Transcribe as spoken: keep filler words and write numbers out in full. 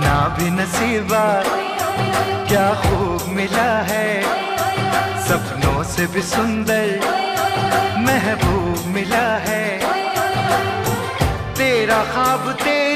इतना भी नसीबा क्या खूब मिला है, सपनों से भी सुंदर महबूब मिला है। तेरा ख्वाब तेरी